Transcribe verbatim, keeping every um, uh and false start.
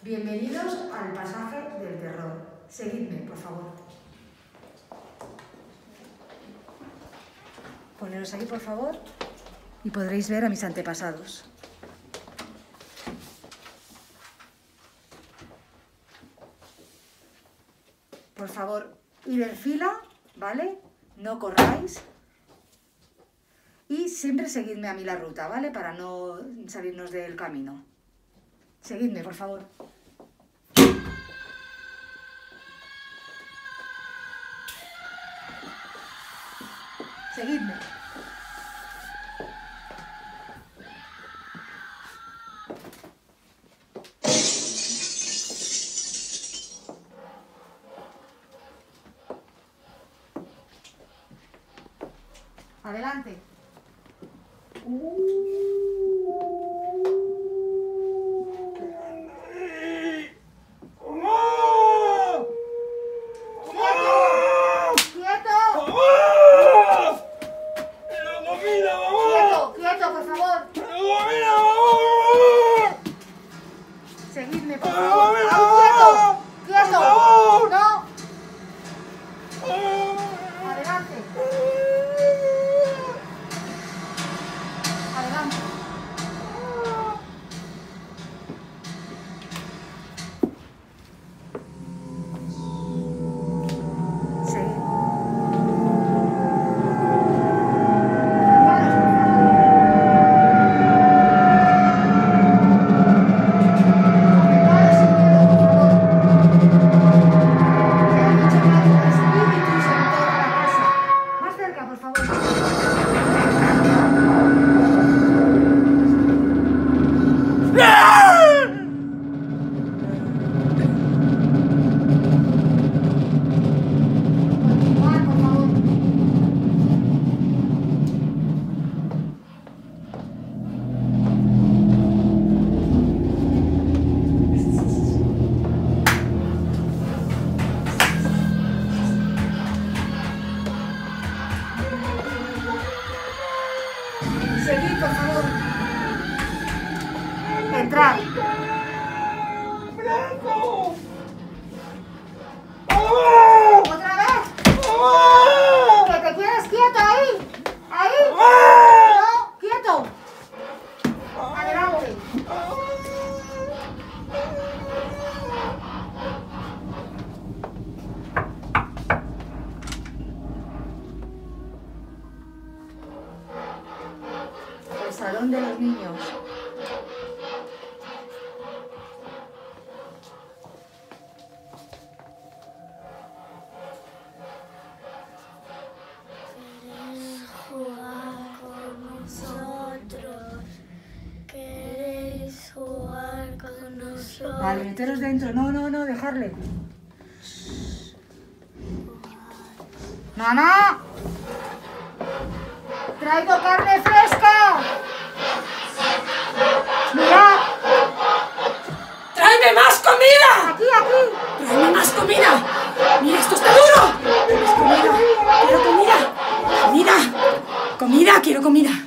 Bienvenidos al pasaje del terror. Seguidme, por favor. Poneros aquí, por favor, y podréis ver a mis antepasados. Por favor, id en fila, ¿vale? No corráis. Y siempre seguidme a mí la ruta, ¿vale? Para no salirnos del camino. Seguidme, por favor. Seguidme. Adelante. Seguidme, por favor. ¡Quieto! ¡Quieto! ¡No! Adelante. Adelante. Seguid. Seguid, por favor. Entrad. ¡Blanco! ¿Otra vez? ¡Que te quedes quieto ahí! ¡Ahí! ¡No! ¡Quieto! Adelante. El salón de los niños. ¿Queréis jugar con nosotros? ¿Queréis jugar con nosotros? Vale, meteros dentro. No, no, no, dejarle. ¡Mamá! ¡Traigo carne fresca! ¡Mirad! ¡Tráeme más comida! ¡Aquí, aquí! ¡Tráeme más comida! ¡Mira, esto está duro! ¡Más comida! ¡Quiero comida! ¡Comida! ¡Comida! ¡Quiero comida!